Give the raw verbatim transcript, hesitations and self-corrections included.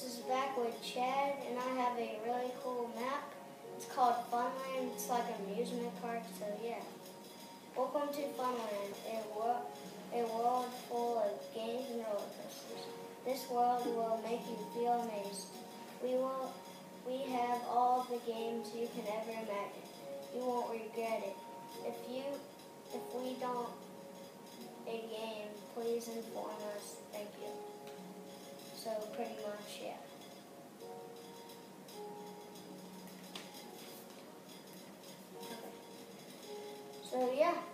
is back with Chad, and I have a really cool map. It's called FUNLAND. It's like an amusement park, so yeah. Welcome to FUNLAND, a, wor a world full of games and roller coasters. This world will make you feel amazed. We will. We have all the games you can ever imagine. You won't regret it. If you, if we don't a game, please inform us. Thank you. So pretty much, yeah. Okay. So yeah.